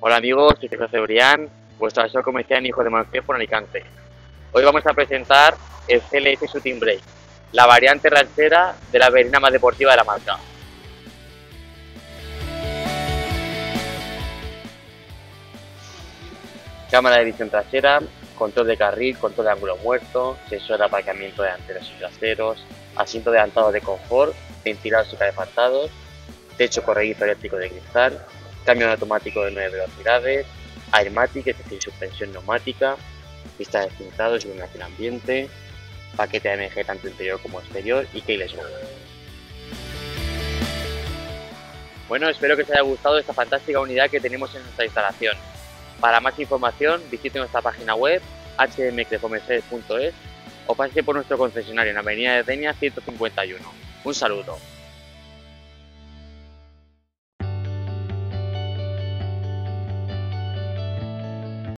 Hola amigos, soy José Cebrián, vuestro asesor comercial en Hijo de Montejo en Alicante. Hoy vamos a presentar el CLS Shooting Brake, la variante ranchera de la berlina más deportiva de la marca. Cámara de visión trasera, control de carril, control de ángulo muerto, sensor de aparcamiento delanteros y traseros, asiento adelantado de confort, ventiladores y calefactados, techo corredizo eléctrico de cristal, cambio automático de 9 velocidades, Airmatic, es decir, suspensión neumática, pista de cintados y iluminación ambiente, paquete AMG tanto interior como exterior y keyless mode. Bueno, espero que os haya gustado esta fantástica unidad que tenemos en nuestra instalación. Para más información, visite nuestra página web hdmcrecomerciales.es o pase por nuestro concesionario en Avenida de Denia 151. Un saludo.